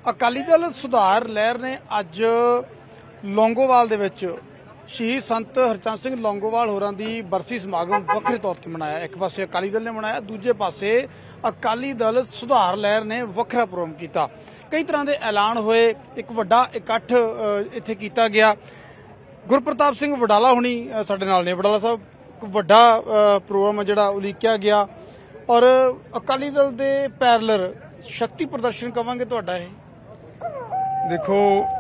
ਅਕਾਲੀ ਦਲ ਸੁਧਾਰ ਲਹਿਰ ਨੇ ਅੱਜ ਲੌਂਗੋਵਾਲ ਦੇ ਵਿੱਚ ਸ਼ਹੀਦ ਸੰਤ ਹਰਚੰਦ ਸਿੰਘ ਲੌਂਗੋਵਾਲ ਹੋਰਾਂ ਦੀ ਬਰਸੀ ਸਮਾਗਮ ਵੱਖਰੇ ਤੌਰ ਤੇ ਮਨਾਇਆ। ਇੱਕ ਪਾਸੇ ਅਕਾਲੀ ਦਲ ਨੇ ਮਨਾਇਆ, ਦੂਜੇ ਪਾਸੇ ਅਕਾਲੀ ਦਲ ਸੁਧਾਰ ਲਹਿਰ ਨੇ ਵੱਖਰਾ ਪ੍ਰੋਗਰਾਮ ਕੀਤਾ। ਕਈ ਤਰ੍ਹਾਂ ਦੇ ਐਲਾਨ ਹੋਏ, ਇੱਕ ਵੱਡਾ ਇਕੱਠ ਇੱਥੇ ਕੀਤਾ ਗਿਆ। ਗੁਰਪ੍ਰਤਾਪ ਸਿੰਘ ਵਡਾਲਾ ਹੁਣੀ ਸਾਡੇ ਨਾਲ ਨੇ। ਵਡਾਲਾ ਸਾਹਿਬ, ਇੱਕ ਵੱਡਾ ਪ੍ਰੋਗਰਾਮ ਜਿਹੜਾ ਉਲੀਕਿਆ ਗਿਆ ਔਰ ਅਕਾਲੀ ਦਲ ਦੇ ਪੈਰਲਰ ਸ਼ਕਤੀ ਪ੍ਰਦਰਸ਼ਨ ਕਵਾਂਗੇ ਤੁਹਾਡਾ ਇਹ। देखो,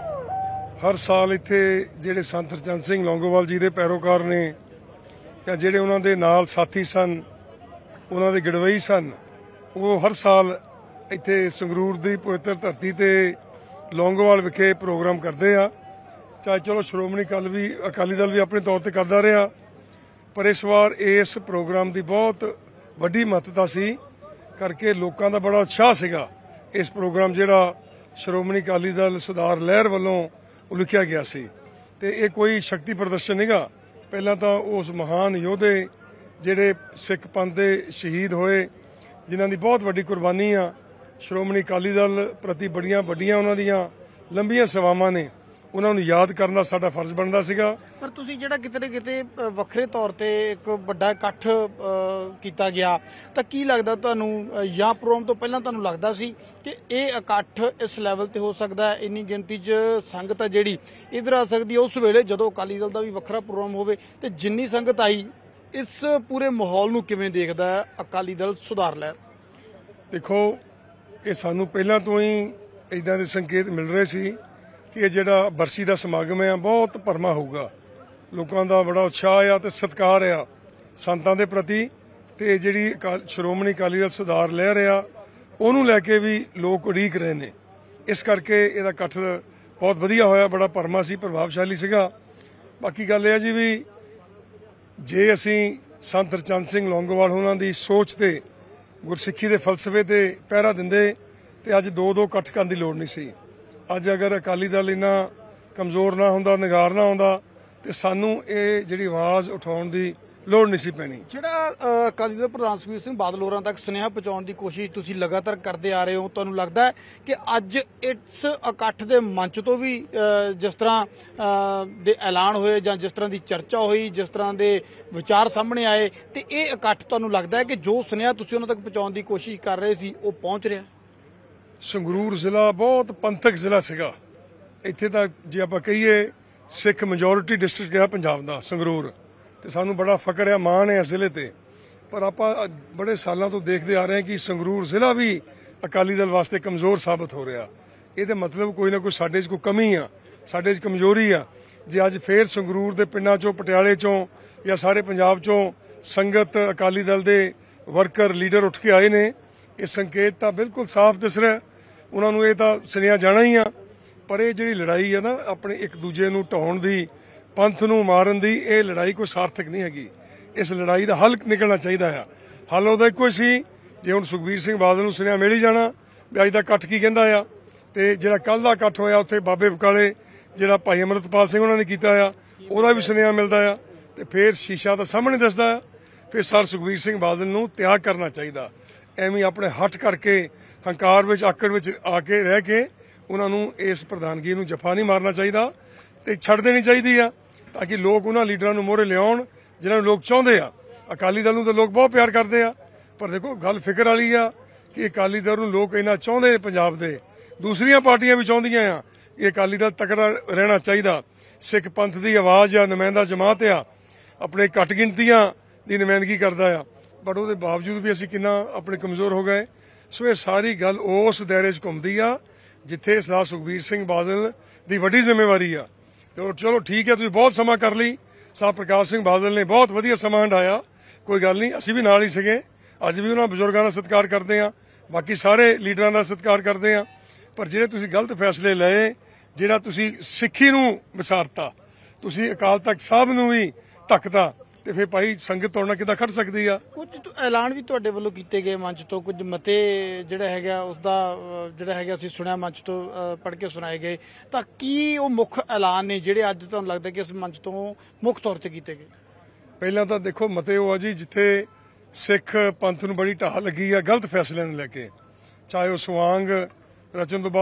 हर साल इत्थे जिहड़े संत हरचंद सिंह लौंगोवाल जी दे पैरोकार ने या जिहड़े उन्हां दे नाल साथी सन, उन्हां दे गड़वई सन, वो हर साल इत्थे संगरूर दी पवित्र धरती ते लौंगोवाल विखे प्रोग्राम करदे आ। चाहे चलो श्रोमणी अकाली दल भी अपने तौर ते करदा रहा, पर इस वार इस प्रोग्राम की बहुत वड्डी महत्ता सी करके लोगों का बड़ा उत्साह सीगा। इस प्रोग्राम जिहड़ा श्रोमणी अकाली दल सुधार लहर वालों उलिखिया गया सी ते ये कोई शक्ति प्रदर्शन नहींगा। पहला तो उस महान योधे जिहड़े सिख पंथ दे शहीद होए, जिन्हां दी बहुत वड्डी कुर्बानी आ, श्रोमणी अकाली दल प्रति बड़ियां वड्डियां उन्हां दियां लंबियां सेवावां ने, उन्हां नूं याद करना साडा फर्ज बनदा सीगा। पर तुसीं जिहड़ा किते ना किते ਵੱਖਰੇ ਤੌਰ ਤੇ ਇੱਕ ਵੱਡਾ ਇਕੱਠ ਕੀਤਾ ਗਿਆ ਤਾਂ ਕੀ ਲੱਗਦਾ ਤੁਹਾਨੂੰ, ਜਾਂ ਪ੍ਰੋਗਰਾਮ ਤੋਂ ਪਹਿਲਾਂ ਤੁਹਾਨੂੰ ਲੱਗਦਾ ਸੀ ਕਿ ਇਹ ਇਕੱਠ ਇਸ ਲੈਵਲ ਤੇ ਹੋ ਸਕਦਾ ਹੈ, ਇੰਨੀ ਗਿਣਤੀ 'ਚ ਸੰਗਤ ਆ ਜਿਹੜੀ ਇੱਧਰ ਆ ਸਕਦੀ ਹੈ ਉਸ ਵੇਲੇ ਜਦੋਂ ਅਕਾਲੀ ਦਲ ਦਾ ਵੀ ਵੱਖਰਾ ਪ੍ਰੋਗਰਾਮ ਹੋਵੇ, ਤੇ ਜਿੰਨੀ ਸੰਗਤ ਆਈ ਇਸ ਪੂਰੇ ਮਾਹੌਲ ਨੂੰ ਕਿਵੇਂ ਦੇਖਦਾ ਹੈ ਅਕਾਲੀ ਦਲ ਸੁਧਾਰ ਲਹਿਰ? ਦੇਖੋ, ਇਹ ਸਾਨੂੰ ਪਹਿਲਾਂ ਤੋਂ ਹੀ ਇਦਾਂ ਦੇ ਸੰਕੇਤ ਮਿਲ ਰਹੇ ਸੀ कि ये जिहड़ा बरसी का समागम है बहुत भरमा होगा। लोगों का बड़ा उत्साह आ ते सत्कार आ संतां दे प्रति, ते जिहड़ी श्रोमणी अकाली दल सुधार लहर आ उहनूं लैके भी लोग उड़ीक रहे ने। इस करके इहदा इकट्ठ बहुत वधिया होया, बड़ा भरमा सी, प्रभावशाली सीगा। बाकी गल यह जी भी जे असीं संत हरचंद सिंह लौंगोवाल उन्हां दी सोच ते गुरसिੱਖੀ दे फलसफे ते पहरा दिंदे ते अज दो इकट्ठ करन दी लोड़ नहीं सी। ਅੱਜ अगर अकाली दल इन्ना कमजोर ना होंदा, निगार ना आउंदा ते सानू ये जिहड़ी आवाज़ उठाउण दी लोड़ नहीं सी पैनी। ਜਿਹੜਾ ਅਕਾਲੀ ਦਲ ਪ੍ਰਧਾਨ ਸੁਖਬੀਰ ਸਿੰਘ ਬਾਦਲ ਹੋਰਾਂ ਤੱਕ ਸੁਨੇਹਾ ਪਹੁੰਚਾਉਣ ਦੀ ਕੋਸ਼ਿਸ਼ ਤੁਸੀਂ ਲਗਾਤਾਰ ਕਰਦੇ ਆ ਰਹੇ ਹੋ, ਤੁਹਾਨੂੰ ਲੱਗਦਾ ਹੈ ਕਿ ਅੱਜ ਇਸ ਇਕੱਠ ਦੇ ਮੰਚ ਤੋਂ ਵੀ ਜਿਸ ਤਰ੍ਹਾਂ ਦੇ ਐਲਾਨ ਹੋਏ ਜਾਂ ਜਿਸ ਤਰ੍ਹਾਂ ਦੀ ਚਰਚਾ ਹੋਈ, ਜਿਸ ਤਰ੍ਹਾਂ ਦੇ ਵਿਚਾਰ ਸਾਹਮਣੇ ਆਏ, ਤੇ ਇਹ ਇਕੱਠ ਤੁਹਾਨੂੰ ਲੱਗਦਾ ਹੈ ਕਿ ਜੋ ਸੁਨੇਹਾ ਤੁਸੀਂ ਉਹਨਾਂ ਤੱਕ ਪਹੁੰਚਾਉਣ ਦੀ ਕੋਸ਼ਿਸ਼ ਕਰ ਰਹੇ ਸੀ ਉਹ ਪਹੁੰਚ ਰਿਹਾ? संगरूर जिला बहुत पंथक जिला सीगा। इत्थे तां जे आपां कहीए सिख मेजोरिटी डिस्ट्रिक्ट है पंजाब दा संगरूर, ते सानू बड़ा फकर है, माण है इस जिले ते। पर आपां बड़े सालों तो देखते आ रहे हैं कि संगरूर जिला भी अकाली दल वास्ते कमजोर साबित हो रहा। ये मतलब कोई ना कोई साडे च कोई कमी आ, साडे च कमजोरी आ। जे अज फिर संगरूर दे पिंडां चों, पटियाले चों या सारे पंजाब चों संगत अकाली दल दे वर्कर लीडर उठ के आए ने, ये संकेत तो बिल्कुल साफ दिस रहा। उन्होंने ये तो सुनिया जाना ही आ, पर यह जी लड़ाई है ना अपने एक दूजे नूं ढाउण दी, पंथ नूं मारन दी, ये लड़ाई कोई सार्थक नहीं हैगी। इस लड़ाई का हल निकलना चाहिए है। हल उहदा इक्को सी, जे हुण सुखबीर सिंह बादल नूं सुनिया मिल ही जाना भी अज दा इकट्ठ की कहंदा आ, ते जिहड़ा कल दा इकट्ठ होया उत्थे बाबे बकाले जिहड़ा भाई अमृतपाल सिंह उन्होंने कीता आ, उहदा भी सुनिया मिलदा आ, ते फिर शीशा तां सामने दसदा आ। फिर सर सुखबीर सिंह बादल नूं त्याग करना चाहिए। ਐਵੇਂ ਆਪਣੇ ਹੱਟ ਕਰਕੇ ਹੰਕਾਰ ਵਿੱਚ ਆਕੜ ਵਿੱਚ ਆ ਕੇ ਰਹਿ ਕੇ ਉਹਨਾਂ ਨੂੰ ਇਸ ਪ੍ਰਧਾਨਗੀ ਨੂੰ ਜਫਾ ਨਹੀਂ ਮਾਰਨਾ ਚਾਹੀਦਾ ਤੇ ਛੱਡ ਦੇਣੀ ਚਾਹੀਦੀ ਆ, ਤਾਂ ਕਿ ਲੋਕ ਉਹਨਾਂ ਲੀਡਰਾਂ ਨੂੰ ਮੋਹਰੇ ਲਿਆਉਣ ਜਿਨ੍ਹਾਂ ਨੂੰ ਲੋਕ ਚਾਹੁੰਦੇ ਆ। ਅਕਾਲੀ ਦਲ ਨੂੰ ਤਾਂ ਲੋਕ ਬਹੁਤ ਪਿਆਰ ਕਰਦੇ ਆ, ਪਰ ਦੇਖੋ ਗੱਲ ਫਿਕਰ ਵਾਲੀ ਆ ਕਿ ਅਕਾਲੀ ਦਲ ਨੂੰ ਲੋਕ ਇੰਨਾ ਚਾਹੁੰਦੇ ਨੇ ਪੰਜਾਬ ਦੇ, ਦੂਸਰੀਆਂ ਪਾਰਟੀਆਂ ਵੀ ਚਾਹੁੰਦੀਆਂ ਆ ਕਿ ਅਕਾਲੀ ਦਲ ਤਕੜਾ ਰਹਿਣਾ ਚਾਹੀਦਾ। ਸਿੱਖ ਪੰਥ ਦੀ ਆਵਾਜ਼ ਆ, ਨੁਮਾਇੰਦਾ ਜਮਾਤ ਆ, ਆਪਣੇ ਘੱਟ ਗਿਣਤੀਆਂ ਦੀ ਨੁਮਾਇੰਦਗੀ ਕਰਦਾ ਆ, पर उसके बावजूद भी असीं किन्ना अपने कमजोर हो गए। सो ये सारी गल उस दायरे च घुमदी आ जिथे सरदार सुखबीर सिंह बादल की वड्डी जिम्मेवारी आ। तो चलो ठीक है, तुसीं बहुत समा कर ली, सरदार प्रकाश सिंह बादल ने बहुत वधिया समा हंडाया, कोई गल नहीं, असीं भी नाल ही सीगे, अज भी उन्हां बजुर्गां दा सत्कार करदे आ, बाकी सारे लीडरां दा सत्कार करदे आ। पर जिहड़े तुसीं गलत फैसले लए, जिहड़ा तुसीं सिੱਖੀ ਨੂੰ ਵਿਸਾਰਤਾ, तुसीं अकाल तख्त साहब ਨੂੰ ਵੀ ਧੱਕਤਾ, ਤੇ ਫਿਰ ਭਾਈ ਸੰਗਤ ਤੁਹਾਡੇ ਨਾਲ ਕਿੱਦਾਂ ਖੜ ਸਕਦੀ ਆ? ਕੁਝ ਐਲਾਨ ਵੀ ਤੁਹਾਡੇ ਵੱਲੋਂ ਕੀਤੇ ਗਏ ਮੰਚ ਤੋਂ, ਕੁਝ ਮਤੇ ਜਿਹੜਾ ਹੈਗਾ ਉਸ ਦਾ ਜਿਹੜਾ ਹੈਗਾ ਅਸੀਂ ਸੁਣਿਆ ਮੰਚ ਤੋਂ ਪੜ੍ਹ ਕੇ ਸੁਣਾਏ ਗਏ, ਤਾਂ ਕੀ ਉਹ ਮੁੱਖ ਐਲਾਨ ਨੇ ਜਿਹੜੇ ਅੱਜ ਤੁਹਾਨੂੰ ਲੱਗਦਾ ਕਿ ਇਸ ਮੰਚ ਤੋਂ ਮੁੱਖ ਤੌਰ ਤੇ ਕੀਤੇ ਗਏ? ਪਹਿਲਾਂ ਤਾਂ ਦੇਖੋ ਮਤੇ ਉਹ ਆ ਜੀ ਜਿੱਥੇ ਸਿੱਖ ਪੰਥ ਨੂੰ ਬੜੀ ਢਾਹ ਲੱਗੀ ਆ ਗਲਤ ਫੈਸਲਿਆਂ ਨੂੰ ਲੈ ਕੇ, ਚਾਹੇ ਉਹ ਸਵਾਂਗ ਰਚਨ ਤੋਂ ਬਾਅਦ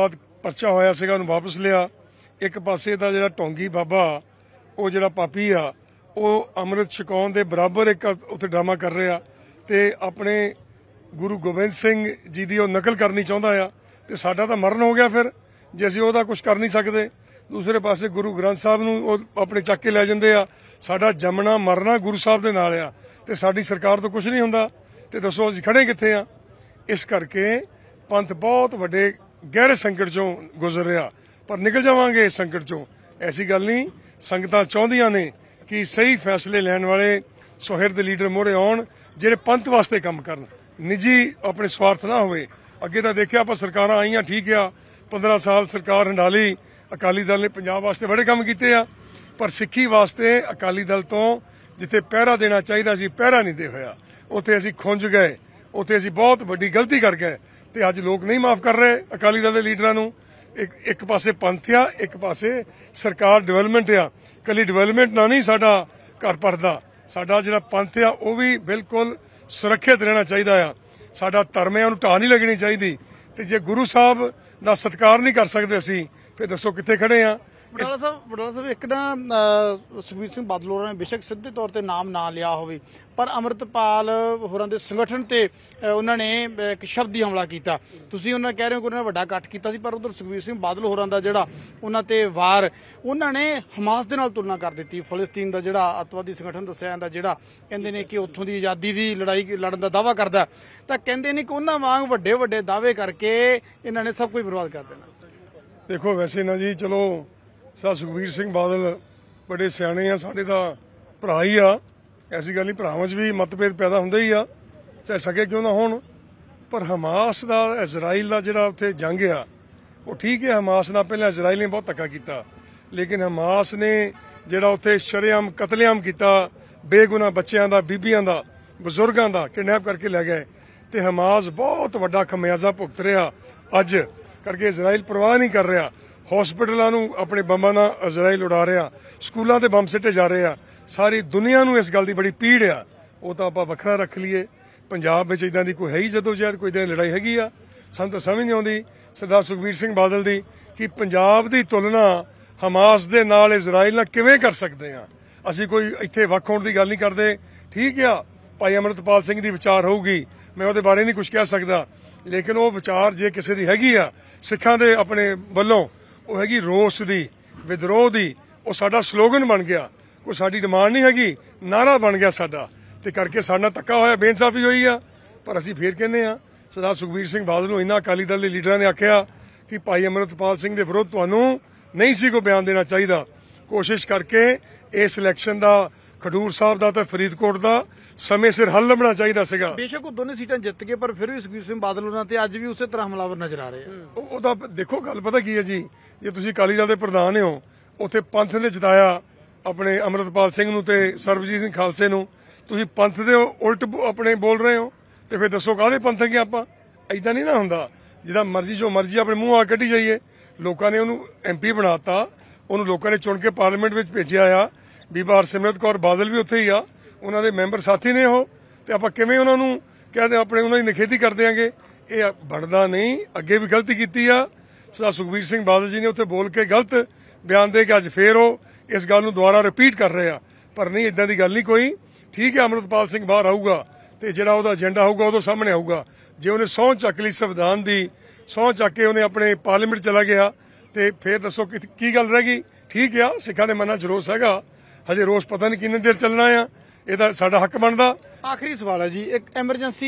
ਪਰਚਾ ਹੋਇਆ ਸੀਗਾ ਉਹਨੂੰ ਵਾਪਸ ਲਿਆ। ਇੱਕ ਪਾਸੇ ਦਾ ਜਿਹੜਾ ਢੋਂਗੀ ਬਾਬਾ ਉਹ ਜਿਹੜਾ ਪਾਪੀ ਆ ਉਹ ਅੰਮ੍ਰਿਤ ਛਕਾਉਣ ਦੇ ਬਰਾਬਰ ਇੱਕ ਉੱਥੇ ਡਰਾਮਾ ਕਰ ਰਿਹਾ ਤੇ ਆਪਣੇ ਗੁਰੂ ਗੋਬਿੰਦ ਸਿੰਘ ਜੀ ਦੀ ਉਹ ਨਕਲ ਕਰਨੀ ਚਾਹੁੰਦਾ ਆ ਤੇ ਸਾਡਾ ਤਾਂ ਮਰਨ ਹੋ ਗਿਆ ਫਿਰ ਜੇ ਅਸੀਂ ਉਹਦਾ ਕੁਝ ਕਰ ਨਹੀਂ ਸਕਦੇ। ਦੂਸਰੇ ਪਾਸੇ ਗੁਰੂ ਗ੍ਰੰਥ ਸਾਹਿਬ ਨੂੰ ਉਹ ਆਪਣੇ ਚੱਕ ਕੇ ਲੈ ਜਾਂਦੇ ਆ। ਸਾਡਾ ਜੰਮਣਾ ਮਰਨਾ ਗੁਰੂ ਸਾਹਿਬ ਦੇ ਨਾਲ ਆ ਤੇ ਸਾਡੀ ਸਰਕਾਰ ਤੋਂ ਕੁਝ ਨਹੀਂ ਹੁੰਦਾ ਤੇ ਦੱਸੋ ਅਸੀਂ ਖੜੇ ਕਿੱਥੇ ਆ। ਇਸ ਕਰਕੇ ਪੰਥ ਬਹੁਤ ਵੱਡੇ ਗਹਿਰੇ ਸੰਕਟ ਚੋਂ ਗੁਜ਼ਰ ਰਿਹਾ ਪਰ ਨਿਕਲ ਜਾਵਾਂਗੇ ਇਸ ਸੰਕਟ ਚੋਂ। ਐਸੀ ਗੱਲ ਨਹੀਂ, ਸੰਗਤਾਂ ਚਾਹੁੰਦੀਆਂ ਨੇ ਕਿ ਸਹੀ ਫੈਸਲੇ ਲੈਣ ਵਾਲੇ ਸੁਹਿਰਦ ਲੀਡਰ ਮੋਹਰੇ ਆਉਣ ਜਿਹੜੇ ਪੰਥ ਵਾਸਤੇ ਕੰਮ ਕਰਨ, ਨਿੱਜੀ ਆਪਣੇ ਸਵਾਰਥ ਨਾ ਹੋਵੇ। ਅੱਗੇ ਤਾਂ ਦੇਖਿਆ ਆਪਾਂ ਸਰਕਾਰਾਂ ਆਈਆਂ ਠੀਕ ਆ, 15 ਸਾਲ ਸਰਕਾਰ ਹੰਡਾਲੀ, ਅਕਾਲੀ ਦਲ ਨੇ ਪੰਜਾਬ ਵਾਸਤੇ ਬੜੇ ਕੰਮ ਕੀਤੇ ਆ ਪਰ ਸਿੱਖੀ ਵਾਸਤੇ ਅਕਾਲੀ ਦਲ ਤੋਂ ਜਿੱਥੇ ਪਹਿਰਾ ਦੇਣਾ ਚਾਹੀਦਾ ਸੀ ਪਹਿਰਾ ਨਹੀਂ ਦੇ ਹੋਇਆ। ਉੱਥੇ ਅਸੀਂ ਖੁੰਝ ਗਏ, ਉੱਥੇ ਅਸੀਂ ਬਹੁਤ ਵੱਡੀ ਗਲਤੀ ਕਰ ਗਏ ਤੇ ਅੱਜ ਲੋਕ ਨਹੀਂ ਮਾਫ ਕਰ ਰਹੇ ਅਕਾਲੀ ਦਲ ਦੇ ਲੀਡਰਾਂ ਨੂੰ। ਇੱਕ ਪਾਸੇ ਪੰਥ ਆ, ਇੱਕ ਪਾਸੇ ਸਰਕਾਰ ਡਿਵੈਲਪਮੈਂਟ ਆ। ਕੱਲੀ ਡਿਵੈਲਪਮੈਂਟ ਨਾਲ ਨਹੀਂ ਸਾਡਾ ਘਰ ਭਰਦਾ, ਸਾਡਾ ਜਿਹੜਾ ਪੰਥ ਆ ਉਹ ਵੀ ਬਿਲਕੁਲ ਸੁਰੱਖਿਅਤ ਰਹਿਣਾ ਚਾਹੀਦਾ ਆ। ਸਾਡਾ ਧਰਮ ਆ ਉਹਨੂੰ ਢਾਹ ਨਹੀਂ ਲੱਗਣੀ ਚਾਹੀਦੀ ਤੇ ਜੇ ਗੁਰੂ ਸਾਹਿਬ ਦਾ ਸਤਿਕਾਰ ਨਹੀਂ ਕਰ ਸਕਦੇ ਅਸੀਂ ਫਿਰ ਦੱਸੋ ਕਿੱਥੇ ਖੜੇ ਆ। ਵਡਾਲਾ ਸਾਹਿਬ ਇੱਕ ਨਾ ਸੁਖਬੀਰ ਸਿੰਘ ਬਾਦਲ ਹੋਰਾਂ ਨੇ ਬੇਸ਼ੱਕ ਸਿੱਧੇ ਤੌਰ ਤੇ ਨਾਮ ਨਾ ਲਿਆ ਹੋਵੇ ਪਰ ਅੰਮ੍ਰਿਤਪਾਲ ਹੋਰਾਂ ਦੇ ਸੰਗਠਨ ਤੇ ਉਹਨਾਂ ਨੇ ਇੱਕ ਸ਼ਬਦੀ ਹਮਲਾ ਕੀਤਾ। ਤੁਸੀਂ ਉਹਨਾਂ ਕਹਿ ਰਹੇ ਹੋ ਕਿ ਉਹਨਾਂ ਨੇ ਵੱਡਾ ਇਕੱਠ ਕੀਤਾ ਸੀ ਪਰ ਉਧਰ ਸੁਖਬੀਰ ਸਿੰਘ ਬਾਦਲ ਹੋਰਾਂ ਦਾ ਜਿਹੜਾ ਉਹਨਾਂ ਤੇ ਵਾਰ ਉਹਨਾਂ ਨੇ ਹਮਾਸ ਦੇ ਨਾਲ ਤੁਲਨਾ ਕਰ ਦਿੱਤੀ। ਫਲਸਤੀਨ ਦਾ ਜਿਹੜਾ ਅੱਤਵਾਦੀ ਸੰਗਠਨ ਦੱਸਿਆ ਜਾਂਦਾ ਜਿਹੜਾ ਕਹਿੰਦੇ ਨੇ ਕਿ ਉੱਥੋਂ ਦੀ ਆਜ਼ਾਦੀ ਦੀ ਲੜਾਈ ਲੜਨ ਦਾ ਦਾਅਵਾ ਕਰਦਾ ਤਾਂ ਕਹਿੰਦੇ ਨੇ ਕਿ ਉਹਨਾਂ ਵਾਂਗ ਵੱਡੇ ਵੱਡੇ ਦਾਅਵੇ ਕਰਕੇ ਇਹਨਾਂ ਨੇ ਸਭ ਕੁਝ ਬਰਬਾਦ ਕਰ ਦੇਣਾ। ਦੇਖੋ ਵੈਸੇ ਨਾ ਜੀ ਚਲੋ ਸੁਖਬੀਰ ਸਿੰਘ ਬਾਦਲ ਬੜੇ ਸਿਆਣੇ ਆ, ਸਾਡੇ ਤਾਂ ਭਰਾ ਹੀ ਆ, ਐਸੀ ਗੱਲ ਨਹੀਂ, ਭਰਾਵਾਂ 'ਚ ਵੀ ਮਤਭੇਦ ਪੈਦਾ ਹੁੰਦੇ ਹੀ ਆ ਚਾਹੇ ਸਕੇ ਕਿਉਂ ਨਾ ਹੋਣ। ਪਰ ਹਮਾਸ ਦਾ ਇਜ਼ਰਾਈਲ ਦਾ ਜਿਹੜਾ ਉੱਥੇ ਜੰਗ ਆ ਉਹ ਠੀਕ ਹੈ, ਹਮਾਸ ਨਾਲ ਪਹਿਲਾਂ ਇਜ਼ਰਾਈਲ ਨੇ ਬਹੁਤ ਧੱਕਾ ਕੀਤਾ ਲੇਕਿਨ ਹਮਾਸ ਨੇ ਜਿਹੜਾ ਉੱਥੇ ਸ਼ਰੇਆਮ ਕਤਲੇਆਮ ਕੀਤਾ, ਬੇਗੁਨਾਹ ਬੱਚਿਆਂ ਦਾ, ਬੀਬੀਆਂ ਦਾ, ਬਜ਼ੁਰਗਾਂ ਦਾ ਕਿਡਨੈਪ ਕਰਕੇ ਲੈ ਗਏ ਤੇ ਹਮਾਸ ਬਹੁਤ ਵੱਡਾ ਖਮਿਆਜ਼ਾ ਭੁਗਤ ਰਿਹਾ ਅੱਜ ਕਰਕੇ। ਇਜ਼ਰਾਈਲ ਪਰਵਾਹ ਨਹੀਂ ਕਰ ਰਿਹਾ, ਹਸਪੀਟਲਾਂ ਨੂੰ ਆਪਣੇ ਬੰਬਾਂ ਨਾਲ ਇਜ਼ਰਾਈਲ ਉਡਾ ਰਿਹਾ, ਸਕੂਲਾਂ ਤੇ ਬੰਬ ਸਿੱਟੇ ਜਾ ਰਹੇ ਆ। ਸਾਰੀ ਦੁਨੀਆ ਨੂੰ ਇਸ ਗੱਲ ਦੀ ਬੜੀ ਪੀੜ ਆ। ਉਹ ਤਾਂ ਆਪਾਂ ਵੱਖਰਾ ਰੱਖ ਲਈਏ, ਪੰਜਾਬ ਵਿੱਚ ਇਦਾਂ ਦੀ ਕੋਈ ਹੈ ਹੀ ਜਦੋਜਹਿਦ, ਕੋਈ ਇਦਾਂ ਦੀ ਲੜਾਈ ਹੈਗੀ ਆ? ਸਾਨੂੰ ਤਾਂ ਸਮਝ ਨਹੀਂ ਆਉਂਦੀ ਸਰਦਾਰ ਸੁਖਬੀਰ ਸਿੰਘ ਬਾਦਲ ਦੀ ਕਿ ਪੰਜਾਬ ਦੀ ਤੁਲਨਾ ਹਮਾਸ ਦੇ ਨਾਲ ਇਜ਼ਰਾਈਲ ਨਾਲ ਕਿਵੇਂ ਕਰ ਸਕਦੇ ਆ। ਅਸੀਂ ਕੋਈ ਇੱਥੇ ਵੱਖ ਹੋਣ ਦੀ ਗੱਲ ਨਹੀਂ ਕਰਦੇ, ਠੀਕ ਆ ਭਾਈ ਅਮਰਤਪਾਲ ਸਿੰਘ ਦੀ ਵਿਚਾਰ ਹੋਊਗੀ, ਮੈਂ ਉਹਦੇ ਬਾਰੇ ਨਹੀਂ ਕੁਝ ਕਹਿ ਸਕਦਾ ਲੇਕਿਨ ਉਹ ਵਿਚਾਰ ਜੇ ਕਿਸੇ ਦੀ ਹੈਗੀ ਆ ਸਿੱਖਾਂ ਦੇ ਆਪਣੇ ਵੱਲੋਂ ਉਹ ਹੈਗੀ ਰੋਸ ਦੀ, ਵਿਦਰੋਹ ਦੀ, ਉਹ ਸਾਡਾ ਸਲੋਗਨ ਬਣ ਗਿਆ, ਕੋਈ ਸਾਡੀ ਡਿਮਾਂਡ ਨਹੀਂ ਹੈਗੀ, ਨਾਰਾ ਬਣ ਗਿਆ ਸਾਡਾ ਤੇ ਕਰਕੇ ਸਾਡਾ ਧੱਕਾ ਹੋਇਆ, ਬੇਇਨਸਾਫੀ ਹੋਈ ਆ। ਪਰ ਅਸੀਂ ਫੇਰ ਕਹਿੰਦੇ ਆ ਸਰਦਾਰ ਸੁਖਬੀਰ ਸਿੰਘ ਬਾਦਲ ਨੂੰ ਇਹਨਾਂ ਅਕਾਲੀ ਦਲ ਦੇ ਲੀਡਰਾਂ ਨੇ ਆਖਿਆ ਕਿ ਭਾਈ ਅਮਰਤਪਾਲ ਸਿੰਘ ਦੇ ਵਿਰੁੱਧ ਤੁਹਾਨੂੰ ਨਹੀਂ ਸੀ ਕੋਈ ਬਿਆਨ ਦੇਣਾ ਚਾਹੀਦਾ। ਕੋਸ਼ਿਸ਼ ਕਰਕੇ ਇਸ ਇਲੈਕਸ਼ਨ ਦਾ ਖਡੂਰ ਸਾਹਿਬ ਦਾ ਤੇ ਫਰੀਦਕੋਟ ਦਾ ਸਮੇਂ ਸਿਰ ਹੱਲ ਲੱਭਣਾ ਚਾਹੀਦਾ ਸੀਗਾ। ਬੇਸ਼ੱਕ ਉਹ ਦੋਨੇ ਸੀਟਾਂ ਜਿੱਤ ਗਏ ਪਰ ਫਿਰ ਵੀ ਸੁਖਬੀਰ ਸਿੰਘ ਬਾਦਲ ਉਹਨਾਂ ਤੇ ਅੱਜ ਵੀ ਉਸੇ ਤਰ੍ਹਾਂ ਹਮਲਾਵਰ ਨਜ਼ਰ ਆ ਰਹੇ ਆ। ਉਹਦਾ ਦੇਖੋ ਗੱਲ ਪਤਾ ਕੀ ਹੈ ਜੀ, ਜੇ ਤੁਸੀਂ ਅਕਾਲੀ ਦਲ ਦੇ ਪ੍ਰਧਾਨ ਹੋ ਉੱਥੇ ਪੰਥ ਨੇ ਜਿਤਾਇਆ ਆਪਣੇ ਅਮਰਤਪਾਲ ਸਿੰਘ ਨੂੰ ਤੇ ਸਰਬਜੀਤ ਸਿੰਘ ਖਾਲਸੇ ਨੂੰ, ਤੁਸੀਂ ਪੰਥ ਦੇ ਉਲਟ ਆਪਣੇ ਬੋਲ ਰਹੇ ਹੋ ਤੇ ਫਿਰ ਦੱਸੋ ਕਾਹਦੇ ਪੰਥ ਹੈਗੇ ਆਪਾਂ? ਏਦਾਂ ਨਹੀਂ ਨਾ ਹੁੰਦਾ, ਜਿਹਦਾ ਮਰਜ਼ੀ ਜੋ ਮਰਜ਼ੀ ਆਪਣੇ ਮੂੰਹ ਆ ਕੱਢੀ ਜਾਈਏ। ਲੋਕਾਂ ਨੇ ਉਹਨੂੰ MP ਬਣਾਤਾ, ਉਹਨੂੰ ਲੋਕਾਂ ਨੇ ਚੁਣ ਕੇ ਪਾਰਲੀਮੈਂਟ ਵਿੱਚ ਭੇਜਿਆ ਆ। ਬੀਬਾ ਹਰਸਿਮਰਤ ਕੌਰ ਬਾਦਲ ਵੀ ਉੱਥੇ ਹੀ ਆ, ਉਹਨਾਂ ਦੇ ਮੈਂਬਰ ਸਾਥੀ ਨੇ ਉਹ, ਤੇ ਆਪਾਂ ਕਿਵੇਂ ਉਹਨਾਂ ਨੂੰ ਕਹਿੰਦੇ ਆਪਣੇ ਉਹਨਾਂ ਦੀ ਨਿਖੇਧੀ ਕਰ ਦਿਆਂਗੇ? ਇਹ ਬਣਦਾ ਨਹੀਂ। ਅੱਗੇ ਵੀ ਗਲਤੀ ਕੀਤੀ ਆ ਸਰਦਾਰ ਸੁਖਬੀਰ ਸਿੰਘ ਬਾਦਲ ਜੀ ਨੇ ਉੱਥੇ ਬੋਲ ਕੇ ਗਲਤ ਬਿਆਨ ਦੇ ਕੇ ਅੱਜ ਫੇਰ ਉਹ ਇਸ ਗੱਲ ਨੂੰ ਦੁਬਾਰਾ ਰਿਪੀਟ ਕਰ ਰਹੇ ਆ। ਪਰ ਨਹੀਂ, ਇਦਾਂ ਦੀ ਗੱਲ ਨਹੀਂ ਕੋਈ। ਠੀਕ ਹੈ, ਅਮਰਤਪਾਲ ਸਿੰਘ ਬਾਹਰ ਆਊਗਾ ਤੇ ਜਿਹੜਾ ਉਹਦਾ ਏਜੰਡਾ ਹੋਊਗਾ ਉਦੋਂ ਸਾਹਮਣੇ ਆਊਗਾ। ਜੇ ਉਹਨੇ ਸਹੁੰ ਚੱਕ ਲਈ ਸੰਵਿਧਾਨ ਦੀ, ਸਹੁੰ ਚੱਕ ਕੇ ਉਹਨੇ ਆਪਣੇ ਪਾਰਲੀਮੈਂਟ ਚਲਾ ਗਿਆ ਤੇ ਫੇਰ ਦੱਸੋ ਕੀ ਗੱਲ ਰਹਿ ਗਈ? ਠੀਕ ਆ, ਸਿੱਖਾਂ ਦੇ ਮਨਾਂ 'ਚ ਰੋਸ ਹੈਗਾ, ਹਜੇ ਰੋਸ ਪਤਾ ਨਹੀਂ ਕਿੰਨੇ ਦੇਰ ਚੱਲਣਾ ਆ, ਇਹਦਾ ਸਾਡਾ ਹੱਕ ਬਣਦਾ। ਆਖਰੀ ਸਵਾਲ ਹੈ ਜੀ, ਇੱਕ ਐਮਰਜੈਂਸੀ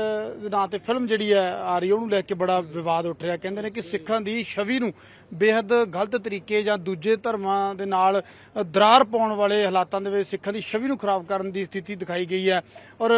ਦੇ ਨਾਂ ਤੇ ਫਿਲਮ ਜਿਹੜੀ ਹੈ ਆ ਰਹੀ ਉਹਨੂੰ ਲੈ ਕੇ ਬੜਾ ਵਿਵਾਦ ਉੱਠ ਰਿਹਾ। ਕਹਿੰਦੇ ਨੇ ਕਿ ਸਿੱਖਾਂ ਦੀ ਛਵੀ ਨੂੰ ਬੇਹੱਦ ਗਲਤ ਤਰੀਕੇ ਜਾਂ ਦੂਜੇ ਧਰਮਾਂ ਦੇ ਨਾਲ ਦਰਾਰ ਪਾਉਣ ਵਾਲੇ ਹਾਲਾਤਾਂ ਦੇ ਵਿੱਚ ਸਿੱਖਾਂ ਦੀ ਛਵੀ ਨੂੰ ਖਰਾਬ ਕਰਨ ਦੀ ਸਥਿਤੀ ਦਿਖਾਈ ਗਈ ਹੈ ਔਰ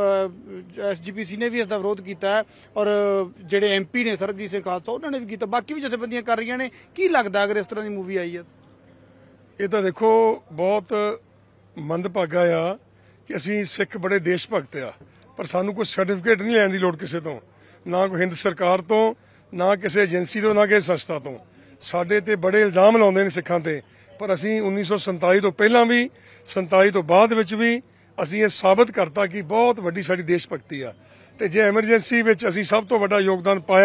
SGPC ਨੇ ਵੀ ਇਸ ਦਾ ਵਿਰੋਧ ਕੀਤਾ ਹੈ ਔਰ ਜਿਹੜੇ MP ਨੇ ਸਰਬਜੀਤ ਸਿੰਘ ਖਾਲਸਾ ਉਹਨਾਂ ਨੇ ਵੀ ਕੀਤਾ, ਬਾਕੀ ਵੀ ਜਥੇਬੰਦੀਆਂ ਕਰ ਰਹੀਆਂ ਨੇ। ਕੀ ਲੱਗਦਾ ਅਗਰ ਇਸ ਤਰ੍ਹਾਂ ਦੀ ਮੂਵੀ ਆਈ ਹੈ? ਇਹ ਤਾਂ ਦੇਖੋ ਬਹੁਤ ਮੰਦਭਾਗਾ ਆ ਕਿ ਅਸੀਂ ਸਿੱਖ ਬੜੇ ਦੇਸ਼ ਭਗਤ ਆ ਪਰ ਸਾਨੂੰ ਕੋਈ ਸਰਟੀਫਿਕੇਟ ਨਹੀਂ ਲੈਣ ਦੀ ਲੋੜ ਕਿਸੇ ਤੋਂ, ਨਾ ਕੋਈ ਹਿੰਦ ਸਰਕਾਰ ਤੋਂ, ਨਾ ਕਿਸੇ ਏਜੰਸੀ ਤੋਂ, ਨਾ ਕਿਸੇ ਸੰਸਥਾ ਤੋਂ। ਸਾਡੇ ਤੇ ਬੜੇ ਇਲਜ਼ਾਮ ਲਾਉਂਦੇ ਨੇ ਸਿੱਖਾਂ ਤੇ, ਪਰ ਅਸੀਂ 1947 ਤੋਂ ਪਹਿਲਾਂ ਵੀ 47 ਤੋਂ ਬਾਅਦ ਵਿੱਚ ਵੀ ਅਸੀਂ ਇਹ ਸਾਬਤ ਕਰਤਾ ਕਿ ਬਹੁਤ ਵੱਡੀ ਸਾਡੀ ਦੇਸ਼ ਭਗਤੀ ਆ। ਤੇ ਜੇ ਐਮਰਜੈਂਸੀ ਵਿੱਚ ਅਸੀਂ ਸਭ ਤੋਂ ਵੱਡਾ ਯੋਗਦਾਨ ਪਾਇਆ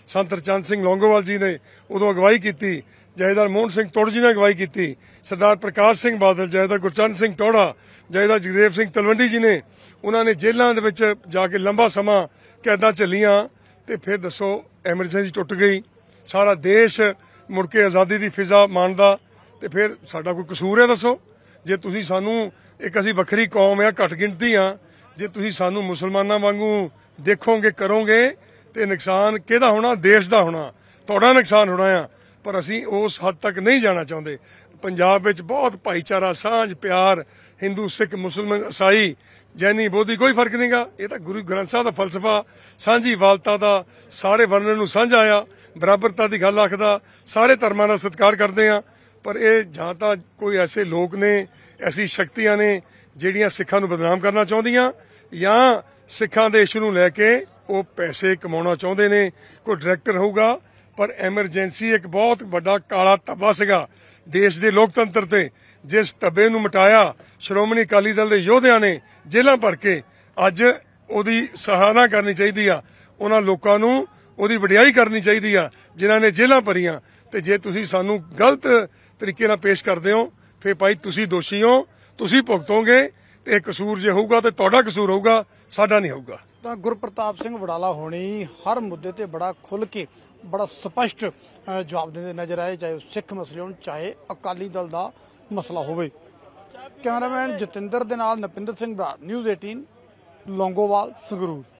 ਸੰਤ ਹਰਚੰਦ ਸਿੰਘ ਲੌਂਗੋਵਾਲ ਜੀ ਨੇ ਉਦੋਂ ਅਗਵਾਈ ਕੀਤੀ, ਜਥੇਦਾਰ ਮੋਹਨ ਸਿੰਘ ਤੁੜ ਜੀ ਨੇ ਅਗਵਾਈ ਕੀਤੀ, ਸਰਦਾਰ ਪ੍ਰਕਾਸ਼ ਸਿੰਘ ਬਾਦਲ, ਜਥੇਦਾਰ ਗੁਰਚਰਨ ਸਿੰਘ ਟੋੜਾ, ਜਥੇਦਾਰ ਜਗਦੇਵ ਸਿੰਘ ਤਲਵੰਡੀ ਜੀ ਨੇ, ਉਹਨਾਂ ਨੇ ਜੇਲ੍ਹਾਂ ਦੇ ਵਿੱਚ ਜਾ ਕੇ ਲੰਬਾ ਸਮਾਂ ਕੈਦਾਂ ਝੱਲੀਆਂ ਤੇ ਫਿਰ ਦੱਸੋ ਐਮਰਜੈਂਸੀ ਟੁੱਟ ਗਈ, ਸਾਰਾ ਦੇਸ਼ ਮੁੜ ਕੇ ਆਜ਼ਾਦੀ ਦੀ ਫਿਜ਼ਾ ਮਾਣਦਾ, ਤੇ ਫਿਰ ਸਾਡਾ ਕੋਈ ਕਸੂਰ ਹੈ ਦੱਸੋ? ਜੇ ਤੁਸੀਂ ਸਾਨੂੰ ਇੱਕ ਅਸੀਂ ਵੱਖਰੀ ਕੌਮ ਆ, ਘੱਟ ਗਿਣਤੀ ਆ, ਜੇ ਤੁਸੀਂ ਸਾਨੂੰ ਮੁਸਲਮਾਨਾਂ ਵਾਂਗੂ ਦੇਖੋਗੇ ਕਰੋਗੇ ਤੇ ਨੁਕਸਾਨ ਕਿਹਦਾ ਹੋਣਾ? ਦੇਸ਼ ਦਾ ਹੋਣਾ, ਤੁਹਾਡਾ ਨੁਕਸਾਨ ਹੋਣਾ ਆ। ਪਰ ਅਸੀਂ ਉਸ ਹੱਦ ਤੱਕ ਨਹੀਂ ਜਾਣਾ ਚਾਹੁੰਦੇ। ਪੰਜਾਬ ਵਿੱਚ ਬਹੁਤ ਭਾਈਚਾਰਾ, ਸਾਂਝ, ਪਿਆਰ, ਹਿੰਦੂ, ਸਿੱਖ, ਮੁਸਲਮਾਨ, ਈਸਾਈ, ਜੈਨੀ, ਬੋਧੀ ਕੋਈ ਫਰਕ ਨਹੀਂਗਾ। ਇਹ ਤਾਂ ਗੁਰੂ ਗ੍ਰੰਥ ਸਾਹਿਬ ਦਾ ਫਲਸਫਾ ਸਾਂਝੀ ਵਾਲਤਾ ਦਾ, ਸਾਰੇ ਵਰਨਾਂ ਨੂੰ ਸਾਂਝਾ ਆ, ਬਰਾਬਰਤਾ ਦੀ ਗੱਲ ਆਖਦਾ, ਸਾਰੇ ਧਰਮਾਂ ਦਾ ਸਤਿਕਾਰ ਕਰਦੇ ਆ। ਪਰ ਇਹ ਜਾਂ ਤਾਂ ਕੋਈ ਐਸੇ ਲੋਕ ਨੇ, ਐਸੀ ਸ਼ਕਤੀਆਂ ਨੇ ਜਿਹੜੀਆਂ ਸਿੱਖਾਂ ਨੂੰ ਬਦਨਾਮ ਕਰਨਾ ਚਾਹੁੰਦੀਆਂ, ਜਾਂ ਸਿੱਖਾਂ ਦੇ ਇਸ਼ੂ ਨੂੰ ਲੈ ਕੇ ਉਹ ਪੈਸੇ ਕਮਾਉਣਾ ਚਾਹੁੰਦੇ ਨੇ। ਕੋਈ ਡਾਇਰੈਕਟਰ ਹੋਊਗਾ, ਪਰ ਐਮਰਜੈਂਸੀ ਇੱਕ ਬਹੁਤ ਵੱਡਾ ਕਾਲਾ ਧੱਬਾ ਸੀਗਾ ਦੇਸ਼ ਦੇ ਲੋਕਤੰਤਰ ਤੇ। ਜਿਸ ਧੱਬੇ ਨੂੰ ਮਿਟਾਇਆ ਸ਼੍ਰੋਮਣੀ ਅਕਾਲੀ ਦਲ ਦੇ ਯੋਧਿਆਂ ਨੇ ਜੇਲ੍ਹਾਂ ਭਰ ਕੇ, ਅੱਜ ਉਹਦੀ ਸਰਾਹਨਾ ਕਰਨੀ ਚਾਹੀਦੀ ਆ। ਉਹਨਾਂ ਲੋਕਾਂ ਨੂੰ ਉਹਦੀ ਵਡਿਆਈ ਕਰਨੀ ਚਾਹੀਦੀ ਆ ਜਿਨ੍ਹਾਂ ਨੇ ਜੇਲ੍ਹਾਂ ਭਰੀਆਂ। ਤੇ ਜੇ ਤੁਸੀਂ ਸਾਨੂੰ ਗਲਤ ਤਰੀਕੇ ਨਾਲ ਪੇਸ਼ ਕਰਦੇ ਹੋ, ਫਿਰ ਭਾਈ ਤੁਸੀਂ ਦੋਸ਼ੀ ਹੋ, ਤੁਸੀਂ ਭੁਗਤੋਗੇ। ਤੇ ਕਸੂਰ ਜੇ ਹੋਊਗਾ ਤੇ ਤੁਹਾਡਾ ਕਸੂਰ ਹੋਊਗਾ, ਸਾਡਾ ਨਹੀਂ ਹੋਊਗਾ। ਤਾਂ ਗੁਰਪ੍ਰਤਾਪ ਸਿੰਘ ਵਡਾਲਾ ਹੋਣੀ ਹਰ ਮੁੱਦੇ ਤੇ ਬੜਾ ਖੁੱਲ ਕੇ, ਬੜਾ ਸਪਸ਼ਟ ਜਵਾਬ ਦਿੰਦੇ ਨਜ਼ਰ ਆਏ, ਚਾਹੇ ਉਹ ਸਿੱਖ ਮਸਲੇ ਹੋਣ, ਚਾਹੇ ਅਕਾਲੀ ਦਲ ਦਾ ਮਸਲਾ ਹੋਵੇ। ਕੈਮਰਾਮੈਨ ਜਤਿੰਦਰ ਦੇ ਨਾਲ ਨਪਿੰਦਰ ਸਿੰਘ ਬਰਾੜ, ਨਿਊਜ਼ 18, ਲੌਂਗੋਵਾਲ, ਸੰਗਰੂਰ।